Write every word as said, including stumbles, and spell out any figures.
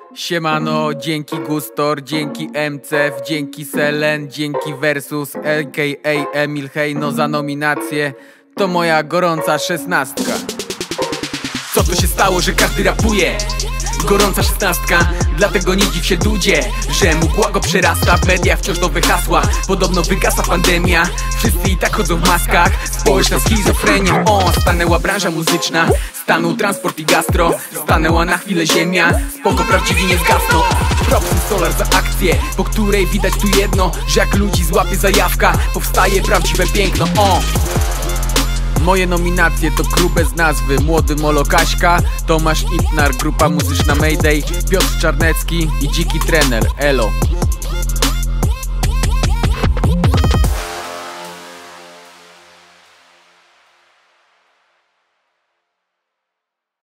Siemano, dzięki Gustor, dzięki M C F, dzięki Selen, dzięki Versus, a k a. Emil Hejno za nominację. To moja gorąca szesnastka. Co to się stało, że każdy rapuje? Gorąca szesnastka, dlatego nie dziw się dudzie, że mgła go przerasta. W mediach wciąż nowe hasła, podobno wygasa pandemia. Wszyscy i tak chodzą w maskach, społeczna schizofrenia. O, stanęła branża muzyczna, stanął transport i gastro. Stanęła na chwilę ziemia, spoko prawdziwi nie zgasną. Propsy Solar za akcję, po której widać tu jedno, że jak ludzi złapie zajawka, powstaje prawdziwe piękno. O! Moje nominacje to crew bez nazwy, Młody Molo Kaśka, Tomasz Ipnar, grupa muzyczna Mayday, Piotr Czarnecki i Dziki Trener, elo.